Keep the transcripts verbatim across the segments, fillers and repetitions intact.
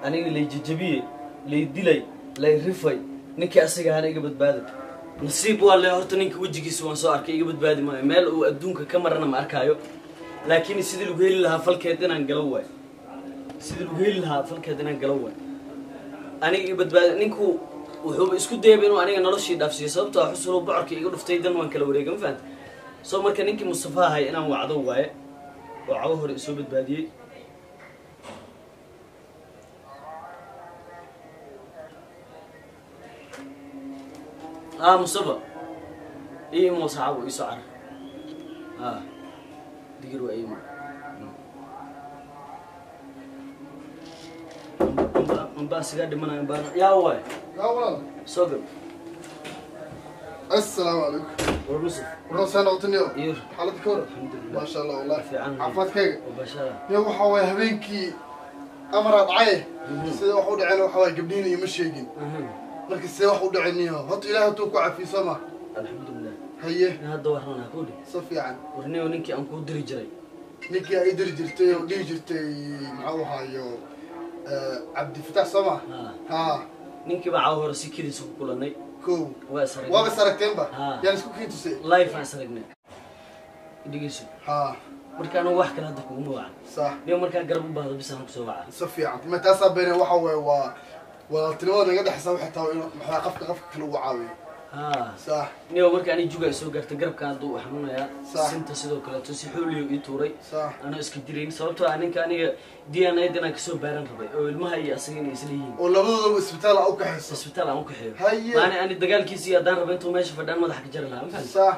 aniga lay jajabiye lay dilay lay rifay ninkii asaga hana iga badbaado nasiib waa leh horta ninka wajigiisa waan soo arkay iga badbaadi maayo meel uu adduunka ka marana ma arkaayo laakiin sidii lagu heli lahaa falkeed inaan galo waay sidii lagu heli lahaa falkeed inaan galo waay aniga iga badbaadi ninku wuxuu isku dayay inuu aniga noloshii dhaafsiyo sababtoo ah xusul bocorka iga dhuftay dan waan kala wareegay ma fahanti soo marka ninkii Mustafa ahay inaan wacdo waaye oo cawo hore soo badbaadiyay اه مصطفى ايه مو صعب يسعر اه دقيقة ايه من باس قاعد من امبارح يا هو يا ولد صقر السلام عليكم ورمسف ورمسف انا وطنيو يور حالتك كورة الحمد لله ما شاء الله والله في عنك عفوات كيك وبشرة يا وحواي هبينكي امرات عيه سيدا وحو دعينا وحواي قبليني يمشيقين marka see wax u dhacayniyo hada ilaahay tuu ku cafiisama alxamdulillah haye hada waxaan ku dhig si fiican warniyo ninkii aan ku diri jiray ninkii ay diri jirtay oo dhigi jirtay maxaa hayo Abdi Fatah Sama ha ninkii baa hore si kidis ku kulanay ko waa sarag waa saragteenba yaan isku kiintusay live aan saragnay dhigiso ha markaan wax kala hadda kugu magacan sax niyo markaan garab u baahdo bis aan ku soo wacay si fiican ma taasa beenay waxa way waa والتلفون نقدر حساب حتى محاقفك قفك كله وعاوي ها صح نيو مركا اني جوجا سو غارت غرب كان دو حنونيا سنت سيدو كلا تو سي خوليو اي توري صح انا اسك جيرين سببتو انينكا اني دي ان اي دنا كسو بارن ربي او ilmaha iyo asagina isleeyin oo labadooda isbitaal aan ka haysto isbitaal aan ku xeeyo haye maana ani dagaalkiisii hadaan rabo intuu meesha fadhan madax ka jar lahaa ma صح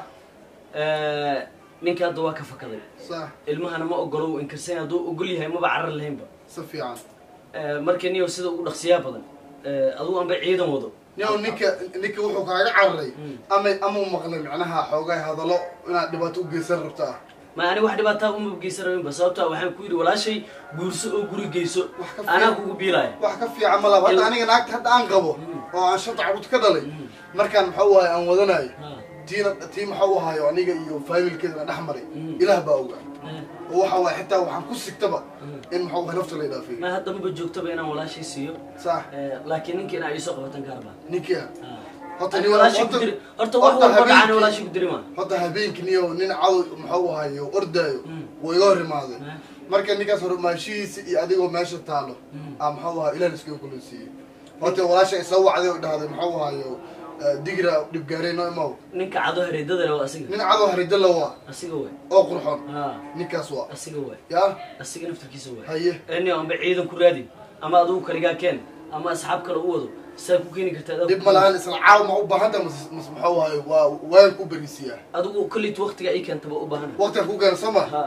ee ninka hadda waa ka fakaday صح ilmahana ma ogolo in karsan haduu ogol yahay ma ba carar lahaynba si fiican ee markii niyo sida ugu dhaqsiyaa badan aduu aan ba ciidan wado niyo ninka ninka wuxuu kaaga cararay ama ama maqlay macnaha xoogay hadalo inaad dhibaato u geysan rabtaa ma ani wax dhibaato uma geysan rabin bas sababta waxaan ku yiri walaashay guurso oo guri geyso ana kugu biilay wax ka fiican ma laba hadda aniga naagta hadda aan qabo oo aan shanta cabud ka dhalay markaan maxaa waay aan wadanaay tiina tii maxaa wahayo aniga iyo familkeena dhaxmaray ilaah baa ogaa waxa waa xitaa waxaan ku sigtaba in maxaa waxa nafta la idaafiyo ma hadda ma joogtaba inaan walaashay siiyo sax laakiin ninka inaa isoo qabatan kaarba ninka horta ni walaashay ku diri horta wax walba dhacay walaashay ku diri ma horta habeenkii niyo nin cadow maxaa wahayo ordaayo way loo rimaaday marka ninkaas hor maashiis iyo adigoo meesha taalo ah maxaa wahayo ilaahay iska kulisiyo horta walaashay isoo wacday oo dhahday maxaa wahayo digra dib gaareyno imaw ninka cado hareedada loo asiga nin cado hareedada loo asiga way oo qurxoon ha ninkaas waa asiga way ya asiga naftirkiisa way haye ee aan ba ciidan ku raadin ama adigu kaliga keen ama asxaab kale u wado saa ku keeni kartaa dib malahan isla caaw ma u baahan tahay mas maxaa waayo waa waan ku barisiyaa adigu kulli waqtiga ay keentaba u baahan waqtiga ku gaan sama ha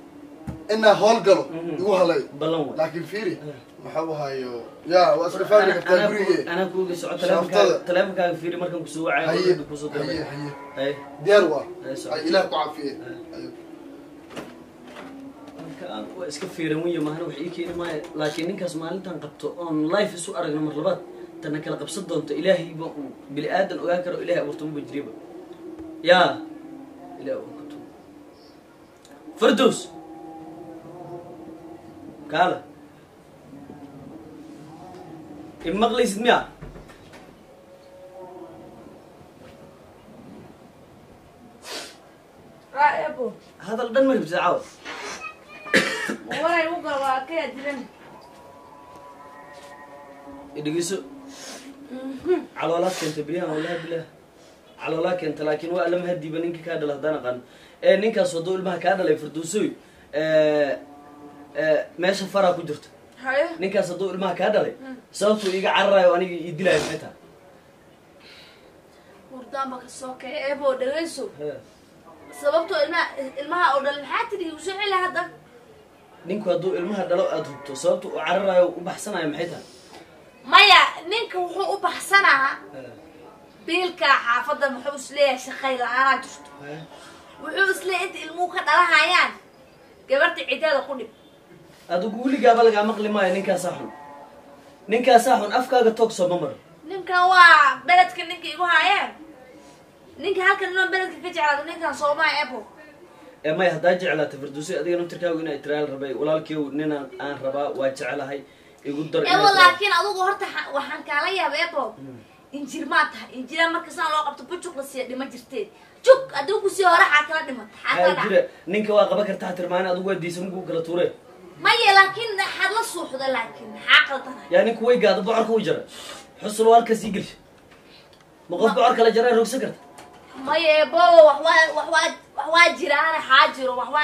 inna hool galo igu halay balan way laakiin fiiri maxaa waayo ya waa isla fahmi kartaa guriga ana ku uga socoto telefonkaaga telefonkaaga fiiri markan ku soo wacay ku soo haye haye haye diyaar waa ay ilaah ku caafiye kan waa iska fiiran wiyo maana wax ii keenay ma laakiin ninkaas maalintan qabto on live isu aragna mar labaad tan kala qabsan doonto ilaahay ba bili aadan ogaan karo ilaahay abuurto ma jiriba ya ilaahay uu kutu fardoos kala المغليس مياه رأي أبو هذا الدم ما يبزع عاود ولا يوقع واقع دلنا يدقيسو على ولا كنت بريها ولا بلا على ولا كنت لكن ولا ما هدي بنينك كاد له دنا قن إيه نينك صدق المها كاد له يفردوسوي إيه إيه ماشي فرا كجرت هاي نينك صدق المها كاد له sababtu iga cararayo aniga ii dilay meeta wardamba ka soo kay eebo dhageyso sababtu ilma ilmaha oo dhalin xaatiri u soo celi hadda ninku haduu ilmaha dhalo aad hubto sababtu u cararayo u baxsanayo maxay tahay maya ninka wuxuu u baxsanaa biilka xaafada muxuu isleeyahay shaqay la'aan jirto wuxuu isleeyahay inta ilmuhu ka dhalahayaan gabarta ciidada ku dhib adigu wiligaaba laga maqli maayo ninkaas xun ninkaas xun afkaaga toog soo mamar ninkan waa beledka ninka igu haayeen ninka halkan inoo beledka ka jeclaado ninkan Soomaa ebo ee may hadaa jeclaatay Firdawsi adiga naftirkaagu inay tiraal rabay walaalkii nina aan rabaa waa jecelahay يقول در إيه ولكن أدوك هرت وحن كلا يا بابا إنجيل ما تها إنجيل ما كسان لو قبض بتشوك لسيا دم جرتين شوك أدوك سيا ورا حكلا دم حكلا جرا نينك واقع بكر تحت رمانة أدوك ودي سمكو كلا توري ما ي لكن حد لا صوح ده لكن حقل تنا يعني كوي قاعد بعرك وجرا حصل والك سيقل مقف بعرك لا جرا روك سكرت ما ي بابا وحوا وحوا وحوا جيران حاجر وحوا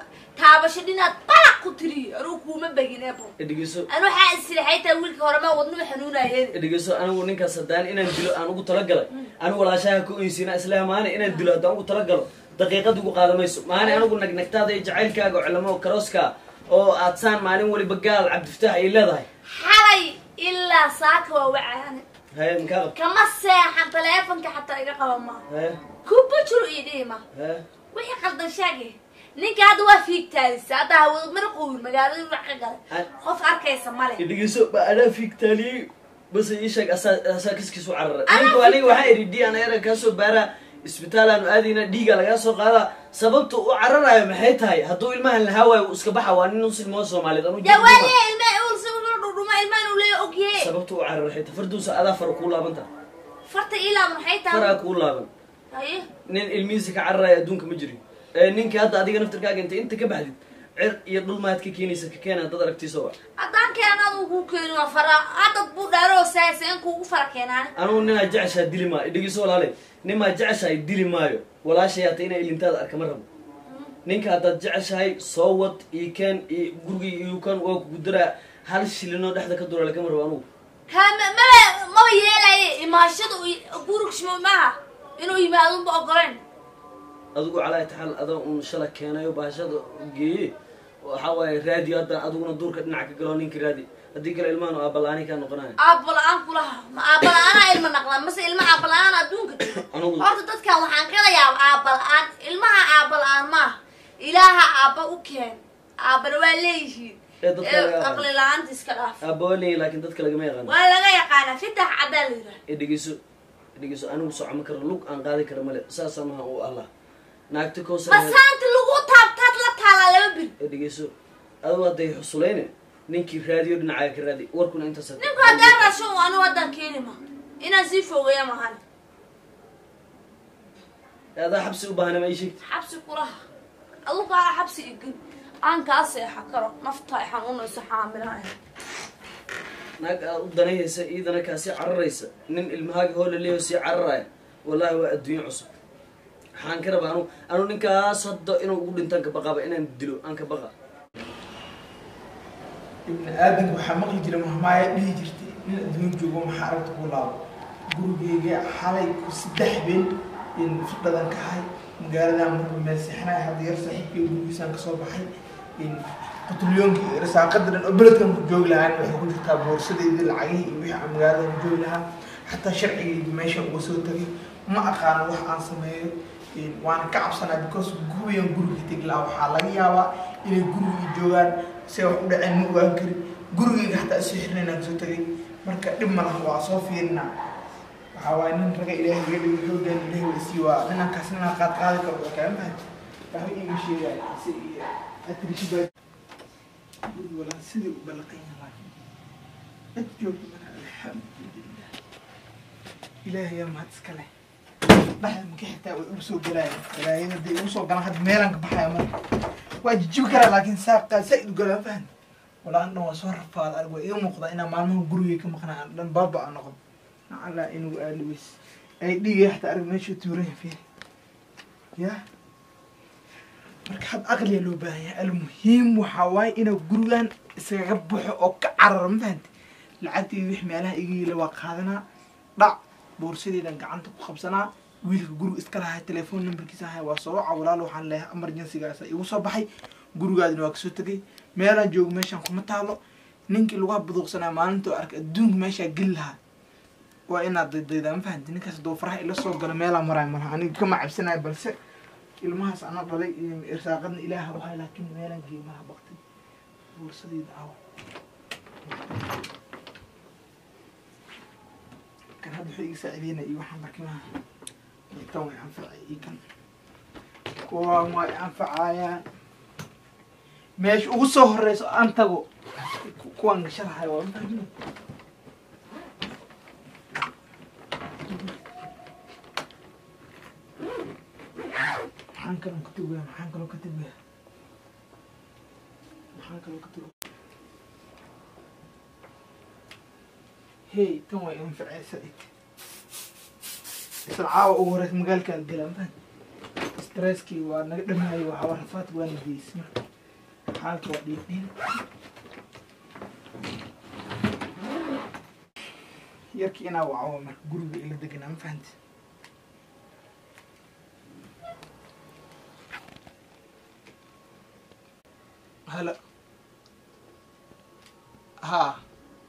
تابش دينا طلع كتري روكو ما بيجينا بو إديجسو أنا حاسس حيتا ويلك هرما ودنا حنونا هذي إديجسو أنا ونينك صدقني إن الدلو أنا أقول تلقى أنا ولا شيء كو إنسان إسلام أنا إن الدلو ده أقول تلقى دقيقة دقوا قادم يسوع ما أنا أنا أقول نك نكتاد يجعل كاجو علماء وكروسكا أو أتسان مالين ولي بقال عبد الفتاح إلا ذا حري إلا ساك ووعاني هاي مكاب كما ساحن تلفونك حتى يقرأ ما هاي كوبتشرو إيديما هاي وحي قلد شاقي نينك هذا وافيك تالس هذا هو مرقول مقالة يروح خوف أركيس مالي إديجسو أنا فيك تالي بس يشك أسا أسا كيس كيسو عرر نينكو عليك وحيري دي أنا يرى كاسو بارا isbitaal aan aadina dhiiga laga soo qaada sababta uu cararayo maxay tahay haduu ilmahan la haway uu iska baxa waa nin muslim oo Soomaaliyeed anu jeedo wali ilma uu soo dhuma ilmaan uu leeyahay ogyahay sababta uu cararay farduusa ada far ku laabanta farta ila maxay tahay fara ku laaban haye nin ilmihiisa ka cararay adduunka ma jirin ee ninka hadda adiga naftirkaaga inta inta ka baxdid cir iyo dhulmaad ka keenaysa ka keenaa dad aragtiisa waa adaan keenad uu keeno fara adad buu dhaaro saaseen kuugu fara keenaan anu nina jecesha dilima idigiso walaalay nima jecesha dilimaayo walaashayaata inay ilintaada arka marabo ninka hadda jeceshahay soo wad ii keen guriga iyo kan oo ku dira hal shilino dhaxda ka dura laga marabo anu kama ma ma yeelay imaashadu guriga shimo ma inuu yimaado ba ogoleen adigu calaa taxal adoo un shala keenayo baashada geeyay waxa way raadi hadda adiguna duurka dhinaca ka galo ninka raadi hadii kale ilmaanu aabalaani ka noqonay aabalaan kulaha ma aabalaana ilma naqlan mas ilma aabalaan adduunka horta dadka waxaan ka yaab aabalaan ilmaha aabalaan ma ilaaha aaba u keen aabana waa leeyihiin aqli la'aanta iska dhaaf aabawali laakiin dadka laga ma yaqaan waa laga yaqaan fitax cadaalada idigiso idigiso anigu socon karo lug aan qaadi karo male saasama oo Allah naagta ko saar basaanta lagu taabtaad la taala laba bil idigiso adu waday xusuleene ninkii raadiyo dhinaca ka raadi warkuna inta sad ninku hadaan raasho anu wadan keenima ina si fogeeya mahan hada xabsi u baahan ma ishii xabsi kulaha adu qaar xabsi igin aan ka seexa karo nafta xanuun oo saxaamilahay naag u danaysa idana ka si cararaysa nin ilmahaaga hool leeyo si cararaya wallahi waa adduun cusub waxaan ka rabaa anu anu ninkaas hadda inuu ugu dhintaan ka baqaba inaan dilo aan ka baqa ibn aadan waxa maqli jiray mahmaaya dhihi jirtay in adduun joogo maxaarad ku laabo gurigeyga xalay ku saddex been in fadlan ka hay magaalada markuu meesixnaa hadiyar saaxiibkii gurigiisaan ka soo baxay in qutulyoonki rasaaqadan oo beledkan ku joog lahaan waxa ku jirtaa boorsadeedii lacagihii iyo wixii magaalada ku joog lahaa xataa sharciga meesha uga soo tagay ma aqaan wax aan sameeyo in waan ka cabsanaa because gurigan guriga tigla waxa laga yaabaa inay guriga joogaan si wax u dhaceen ma ogaan karin gurigeyga xataa si xirnayna soo tagay marka dhib ma laha waa soo fiirina waxa waa nin raga ilaahay iga dhigay xoogan ilaahay waa sii waa ninaan kaas ninaan qaad qaadi karo waa kaa mahad waxa iiga sheegay si atrishi baa guriga wala sidii u balqayn yahay ad joogto mana alxamdulillah ilaahay ma iskale baxay ma ka xitaa way u soo galay ilaahay hadii u soo galan had meelan ka baxay marka واجib kara laakiin saaqa said galaan fahan wala aan waa soo rafaad argo iyo muuqda ina maalmaha guriga ka maqnaan dhan baaba aan noqon alla inuu aalwis ay dhigay xataa arag meesha tuuray fiir ya marka had aqli loo baahan yahay almuhiim waxa waay inuu gurigan isaga baxo oo ka carar ma fahanti lacagtii wix meelaha iga waa qaadana dhac boorsadeedan gacanta ku qabsanaa wiilka guriga iska lahaa telefoon numberkiisa ahay waa soo walaal waxaan leeyahay emergency-gaas igu soo baxay gurigaadina waa ka soo tagay meelaan joogo meeshaan kuma taalo ninkii lagu buduqsanaa maalinta oo arkay adduunka meeshaa geli lahaa waa inaad daydaydaa ma fahanti ninkaas doo faraha ila soo gala meelaa maraay malaha aniga kama cabsanayo balse ilmahaas ana dhalay iyo irsaaqadna ilaaha waxay laakiin meelaan geemaha baqtay boorsadeeda aw kan hadda waxay iga saacideynaya iyo waxaan barkimaha kan way anfacay kan kuwaan way anfacayaan meesha ugu soo horeyso aan tago kuwaan sharaxay waa fahmin maxaan kaloo ka tugaa maxaan kaloo ka tugaa maxaan kaloo ka tugaa hey tan waa in ficaysa isla caawa ugu horeysa magaalkaan galaan baan stresskii waa naga dhamaayo waxaa rafaad waa nageys marka xaalka waa dhiibdhiin yarkii inaa wacawo marka guriga ila deganaa ma fahanti هلا ها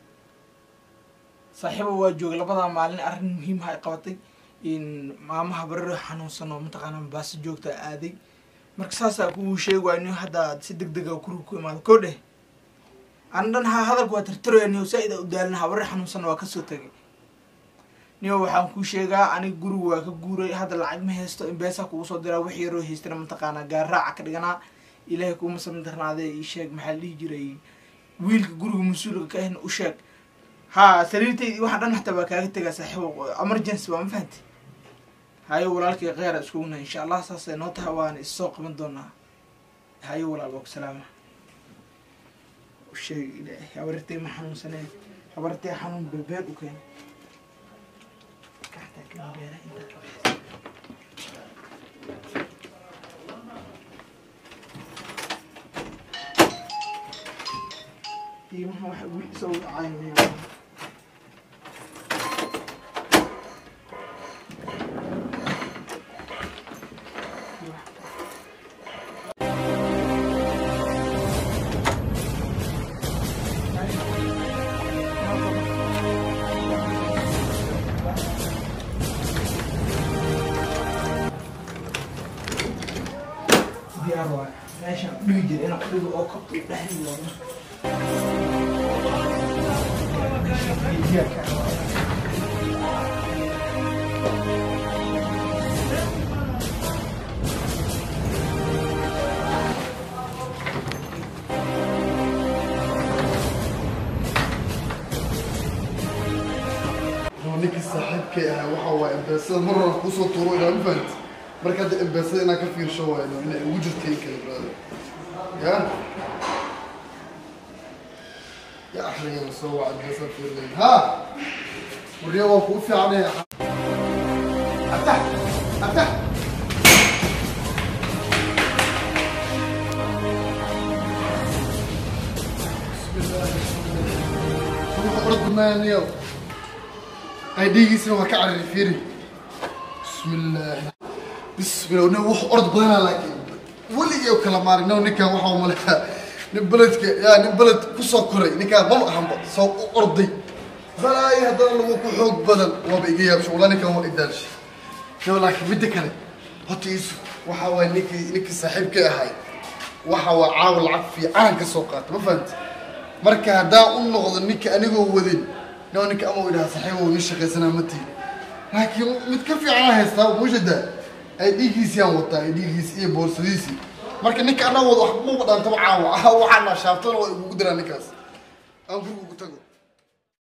صاحبه واجوق لبدا مالين arrin muhiim ah ay qabatay in maamaha barar xanuunsan oo mataqaana baas joogta aaday marka saas ah ku sheegay inuu hadda si degdeg ah ku ku imaado koodhe andan ha hadalku waa tirtirayay inuu saayida u daalna barar xanuunsan waa ka soo tagay niyo waxaan ku sheegaa aniga guriga waa ka guuray hadda lacag ma haysto in beesa ku soo diraa wax yar oo haystana mataqaana gaar raac ka dhiganaa ilaahay kuma samdarnaadee ii sheeg maxaa la dhihi jiray wiilka guriga mas-uulka ka ahna u sheeg haa sariirtaydi waxaa dhan hataa baa kaaga tegaa saaxiibo emergency waa ma fahanti hayo walaalkay kheyra iskuguna insha allah saasay noo tahay waana issoo qaban doonaa hayo walaal waa ku salaama u sheeg ilaahay habartay ma xanuunsaneen habartay xanuun beebeen u keen kaxtaa kan beera intaa ما هو حقول يسوي عيني ديار واحد ماشي بيجي انا اقول له اوقف دحين والله ninka saaxiibka ah waxa waa imbaasada mar hore ku soo tuuro inaan fahant marka hadda imbaasada inaan ka fiirsho waa inay ugu jirtay kala brother ya ya axriga soo waa imbaasada fiirlay ha wariyo waa ku fiicnay aftah aftah bismillah ruux ordmaan yow ay dhigiisna waa ka carari fiiri bismillah bismillah nin wax ord badanaa laakiin weligii oo kala maarin now ninkan waxa uu malaha nin beledka yaa nin beled ku soo koray ninkaan maba ahanba soo u orday balaay haddana lagu ku xoog badan waaba iga yaabsho walaa ninkan waa idaalshay now laakiin midda kale horta iisu waxa waa ninkii ninkii saaxiibkay ahay waxa waa caawa lacag fiican ka soo qaata ma fahamti marka haddaan u noqdo ninka anigoo wadin نو نك أمو إلى صحيح ونشق سنة متي لكن متكفي على هستا موجودة أي ديجيس يا وطا أي ديجيس إيه بورسديسي مركب نك أنا وضح مو بدأ تبعه وعنا شافتون وقدرنا نكاس أنا بقول قلت